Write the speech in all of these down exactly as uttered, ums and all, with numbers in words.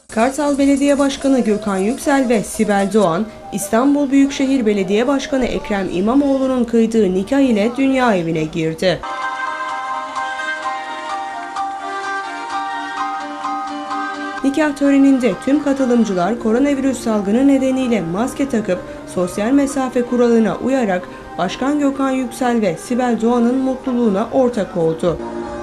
Kartal Belediye Başkanı Gökhan Yüksel ve Sibel Doğan, İstanbul Büyükşehir Belediye Başkanı Ekrem İmamoğlu'nun kıydığı nikah ile dünya evine girdi. Nikah töreninde tüm katılımcılar koronavirüs salgını nedeniyle maske takıp sosyal mesafe kuralına uyarak Başkan Gökhan Yüksel ve Sibel Doğan'ın mutluluğuna ortak oldu.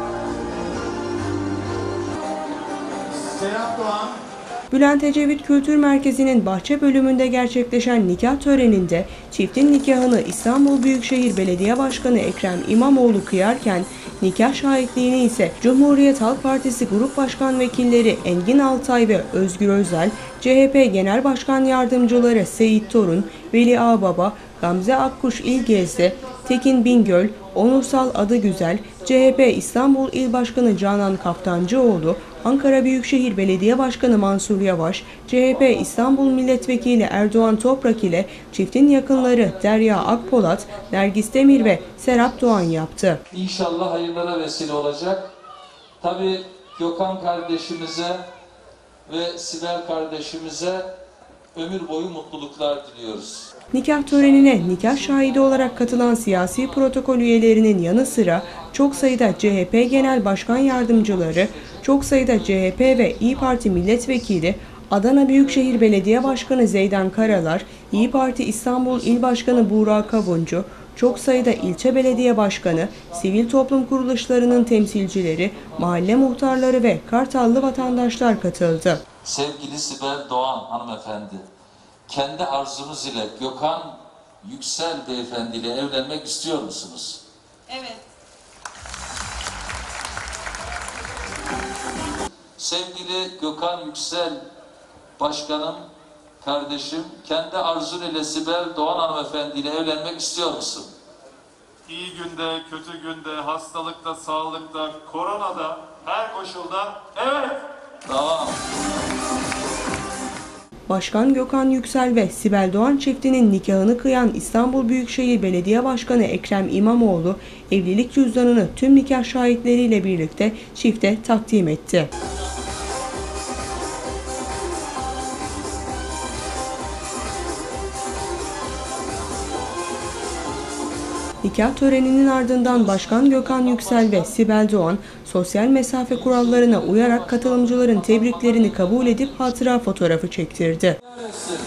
Bülent Ecevit Kültür Merkezi'nin bahçe bölümünde gerçekleşen nikah töreninde çiftin nikahını İstanbul Büyükşehir Belediye Başkanı Ekrem İmamoğlu kıyarken nikah şahitliğini ise Cumhuriyet Halk Partisi Grup Başkan Vekilleri Engin Altay ve Özgür Özel, C H P Genel Başkan Yardımcıları Seyit Torun, Veli Ağbaba, Gamze Akkuş İlgezdi, Tekin Bingöl, Onursal Adıgüzel, C H P İstanbul İl Başkanı Canan Kaftancıoğlu, Ankara Büyükşehir Belediye Başkanı Mansur Yavaş, C H P İstanbul Milletvekili Erdoğan Toprak ile çiftin yakınları Derya Akpolat, Nergis Demir ve Serap Doğan yaptı. İnşallah hayırlara vesile olacak. Tabii Gökhan kardeşimize ve Sibel kardeşimize ömür boyu mutluluklar diliyoruz. Nikah törenine nikah şahidi olarak katılan siyasi protokol üyelerinin yanı sıra çok sayıda C H P Genel Başkan Yardımcıları, çok sayıda C H P ve İYİ Parti milletvekili, Adana Büyükşehir Belediye Başkanı Zeydan Karalar, İYİ Parti İstanbul İl Başkanı Buğra Kavuncu, çok sayıda ilçe belediye başkanı, sivil toplum kuruluşlarının temsilcileri, mahalle muhtarları ve Kartallı vatandaşlar katıldı. Sevgili Sibel Doğan hanımefendi, kendi arzunuz ile Gökhan Yüksel beyefendi ile evlenmek istiyor musunuz? Evet. Sevgili Gökhan Yüksel başkanım, kardeşim, kendi arzun ile Sibel Doğan hanımefendi ile evlenmek istiyor musun? İyi günde, kötü günde, hastalıkta, sağlıkta, koronada, her koşulda evet. Tamam. Başkan Gökhan Yüksel ve Sibel Doğan çiftinin nikahını kıyan İstanbul Büyükşehir Belediye Başkanı Ekrem İmamoğlu, evlilik cüzdanını tüm nikah şahitleriyle birlikte çifte takdim etti. Nikah töreninin ardından Başkan Gökhan Yüksel ve Sibel Doğan, sosyal mesafe kurallarına uyarak katılımcıların tebriklerini kabul edip hatıra fotoğrafı çektirdi.